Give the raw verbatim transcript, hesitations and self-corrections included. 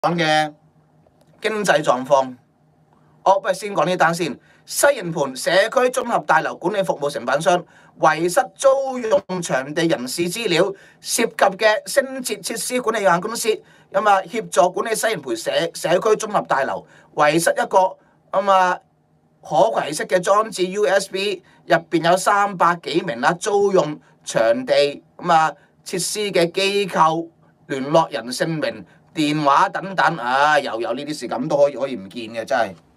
嘅經濟狀況。我不如先講呢單先。西營盤社區綜合大樓管理服務承辦商遺失租用場地人事資料，涉及嘅星捷設施管理有限公司咁啊協助管理西營盤社社區綜合大樓，遺失一個咁啊可攜式嘅裝置 U S B， 入邊有三百幾名啦租用場地咁啊設施嘅機構聯絡人姓名、電話等等，啊又有呢啲事咁都可以可以唔見嘅真係。